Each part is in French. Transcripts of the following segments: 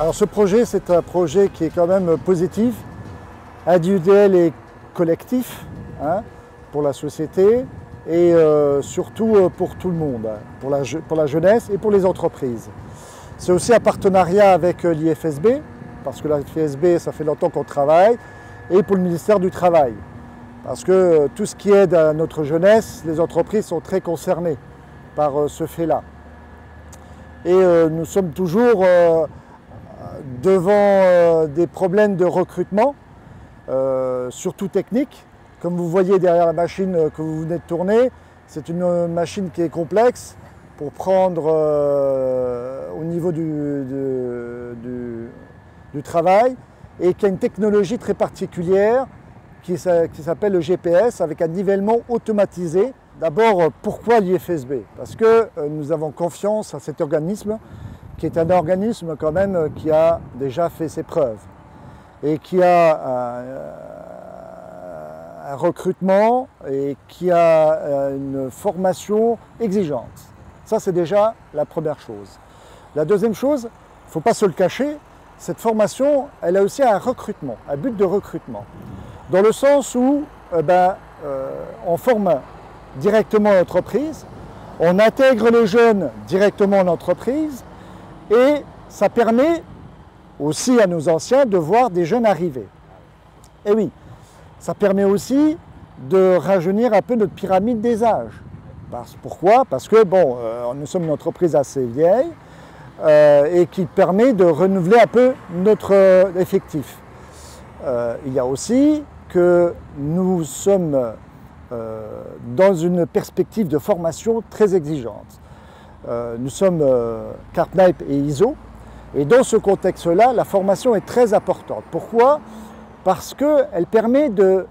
Alors ce projet, c'est un projet qui est quand même positif, individuel et collectif, hein, pour la société et surtout pour tout le monde, pour la jeunesse et pour les entreprises. C'est aussi un partenariat avec l'IFSB, parce que l'IFSB, ça fait longtemps qu'on travaille, et pour le ministère du Travail. Parce que tout ce qui aide à notre jeunesse, les entreprises sont très concernées par ce fait-là. Et nous sommes toujours devant des problèmes de recrutement, surtout techniques. Comme vous voyez derrière la machine que vous venez de tourner, c'est une machine qui est complexe pour prendre au niveau du travail et qui a une technologie très particulière qui s'appelle le GPS avec un nivellement automatisé. D'abord, pourquoi l'IFSB? Parce que nous avons confiance à cet organisme qui est un organisme quand même qui a déjà fait ses preuves et qui a un recrutement et qui a une formation exigeante. Ça, c'est déjà la première chose. La deuxième chose, il ne faut pas se le cacher, cette formation, elle a aussi un recrutement, un but de recrutement. Dans le sens où on forme directement l'entreprise, on intègre les jeunes directement en entreprise et ça permet aussi à nos anciens de voir des jeunes arriver. Et oui, ça permet aussi de rajeunir un peu notre pyramide des âges. Pourquoi? Parce que bon, nous sommes une entreprise assez vieille et qui permet de renouveler un peu notre effectif. Il y a aussi que nous sommes dans une perspective de formation très exigeante. Nous sommes CartKnife et ISO, et dans ce contexte-là, la formation est très importante. Pourquoi? Parce qu'elle permet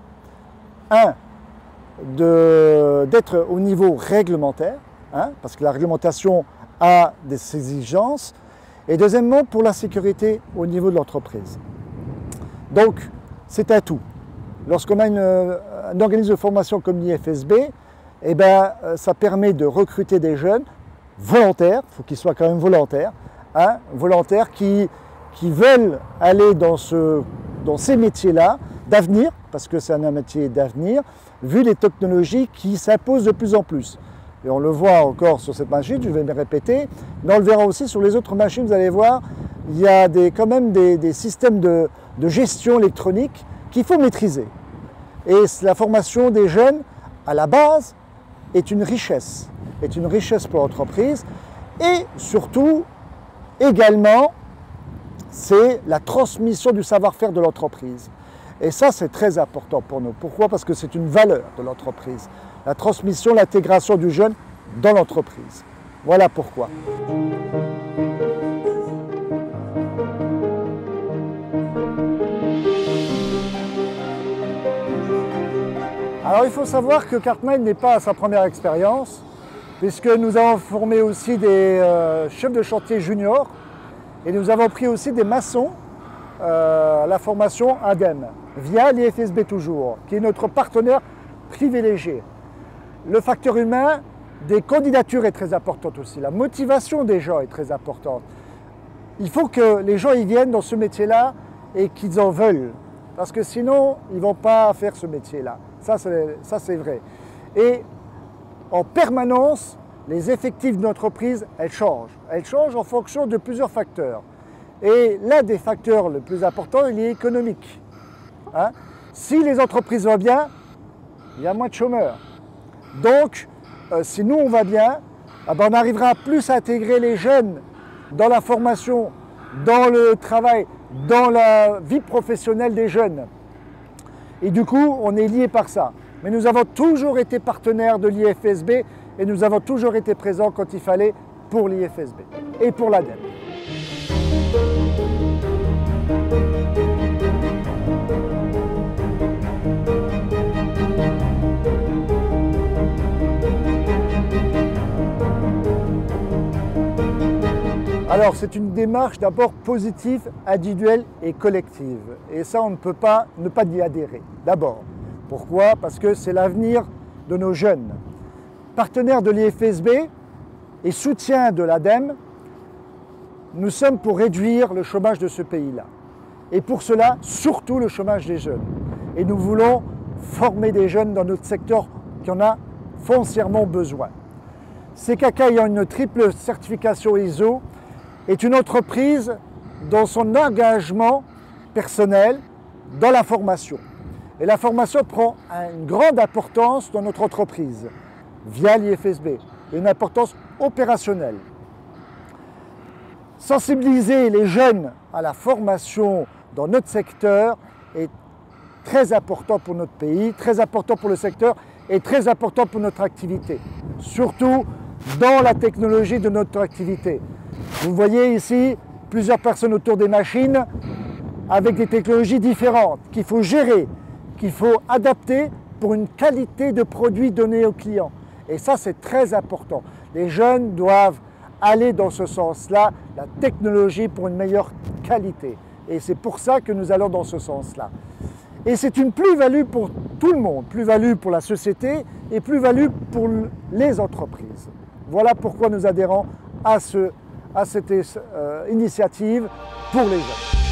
d'être au niveau réglementaire, hein, parce que la réglementation a des exigences, et deuxièmement pour la sécurité au niveau de l'entreprise. Donc, c'est un tout. Lorsqu'on a un organisme de formation comme l'IFSB, eh ben, ça permet de recruter des jeunes volontaires, il faut qu'ils soient quand même volontaires, hein, volontaires qui veulent aller dans ces métiers-là d'avenir, parce que c'est un métier d'avenir, vu les technologies qui s'imposent de plus en plus. Et on le voit encore sur cette machine, je vais me répéter, mais on le verra aussi sur les autres machines, vous allez voir, il y a quand même des systèmes de gestion électronique qu'il faut maîtriser. Et la formation des jeunes, à la base, est une richesse pour l'entreprise. Et surtout, également, c'est la transmission du savoir-faire de l'entreprise. Et ça, c'est très important pour nous. Pourquoi? Parce que c'est une valeur de l'entreprise. La transmission, l'intégration du jeune dans l'entreprise. Voilà pourquoi. Alors il faut savoir que CartKnife n'est pas à sa première expérience, puisque nous avons formé aussi des chefs de chantier juniors et nous avons pris aussi des maçons à la formation ADEME, via l'IFSB toujours, qui est notre partenaire privilégié. Le facteur humain des candidatures est très important aussi, la motivation des gens est très importante. Il faut que les gens y viennent dans ce métier-là et qu'ils en veulent, parce que sinon ils ne vont pas faire ce métier-là. Ça, c'est vrai. Et en permanence, les effectifs de l'entreprise, elles changent. Elles changent en fonction de plusieurs facteurs. Et l'un des facteurs le plus important, il est économique. Hein? Si les entreprises vont bien, il y a moins de chômeurs. Donc, si nous, on va bien, on arrivera plus à intégrer les jeunes dans la formation, dans le travail, dans la vie professionnelle des jeunes. Et du coup, on est liés par ça. Mais nous avons toujours été partenaires de l'IFSB et nous avons toujours été présents quand il fallait pour l'IFSB et pour l'ADEME. Alors, c'est une démarche d'abord positive, individuelle et collective. Et ça, on ne peut pas ne pas y adhérer. D'abord. Pourquoi? Parce que c'est l'avenir de nos jeunes. Partenaire de l'IFSB et soutien de l'ADEME, nous sommes pour réduire le chômage de ce pays-là. Et pour cela, surtout le chômage des jeunes. Et nous voulons former des jeunes dans notre secteur qui en a foncièrement besoin. CKK, ayant une triple certification ISO, est une entreprise dans son engagement personnel dans la formation. Et la formation prend une grande importance dans notre entreprise via l'IFSB, une importance opérationnelle. Sensibiliser les jeunes à la formation dans notre secteur est très important pour notre pays, très important pour le secteur et très important pour notre activité, surtout dans la technologie de notre activité. Vous voyez ici plusieurs personnes autour des machines avec des technologies différentes qu'il faut gérer, qu'il faut adapter pour une qualité de produit donné aux clients. Et ça, c'est très important. Les jeunes doivent aller dans ce sens-là, la technologie pour une meilleure qualité. Et c'est pour ça que nous allons dans ce sens-là. Et c'est une plus-value pour tout le monde, plus-value pour la société et plus-value pour les entreprises. Voilà pourquoi nous adhérons à cette initiative pour les jeunes.